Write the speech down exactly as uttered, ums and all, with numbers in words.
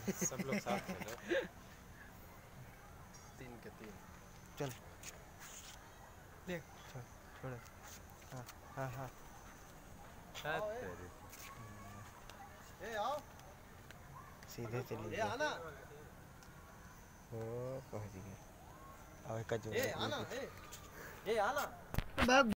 सब लोग साथ चलो। तीन के तीन। चल देख छोड़ छोड़। हाँ हाँ हाँ ए आओ सीधे चली ए गया। आना ओ पहुंच गया। अब एक जोड़ा ए आना ए ए आना।